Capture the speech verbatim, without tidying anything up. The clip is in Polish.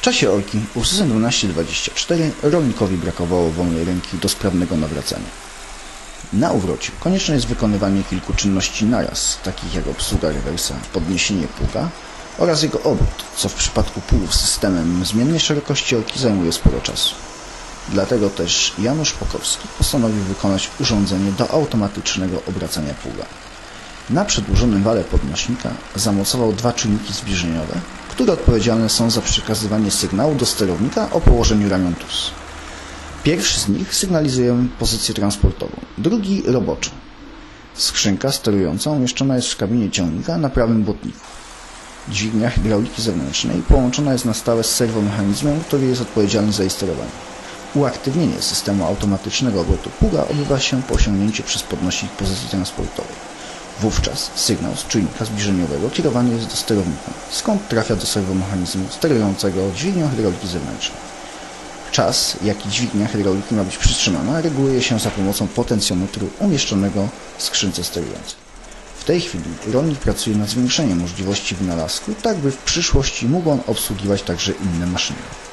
czasie orki U S S dwanaście dwadzieścia cztery rolnikowi brakowało wolnej ręki do sprawnego nawracania. Na uwrocie konieczne jest wykonywanie kilku czynności naraz, takich jak obsługa rewersa, podniesienie pługa oraz jego obrót, co w przypadku pługów z systemem zmiennej szerokości orki zajmuje sporo czasu. Dlatego też Janusz Pokowski postanowił wykonać urządzenie do automatycznego obracania pługa. Na przedłużonym wale podnośnika zamocował dwa czujniki zbliżeniowe, które odpowiedzialne są za przekazywanie sygnału do sterownika o położeniu ramion T U S. Pierwszy z nich sygnalizuje pozycję transportową, drugi roboczy. Skrzynka sterująca umieszczona jest w kabinie ciągnika na prawym błotniku. Dźwignia hydrauliki zewnętrznej połączona jest na stałe z serwomechanizmem, który jest odpowiedzialny za jej sterowanie. Uaktywnienie systemu automatycznego obrotu pługa odbywa się po osiągnięciu przez podnośnik pozycji transportowej. Wówczas sygnał z czujnika zbliżeniowego kierowany jest do sterownika, skąd trafia do serwomechanizmu sterującego dźwignią hydrauliki zewnętrznej. Czas, jaki dźwignia hydrauliki ma być przytrzymana, reguluje się za pomocą potencjometru umieszczonego w skrzynce sterującej. W tej chwili rolnik pracuje nad zwiększeniem możliwości wynalazku, tak by w przyszłości mógł on obsługiwać także inne maszyny.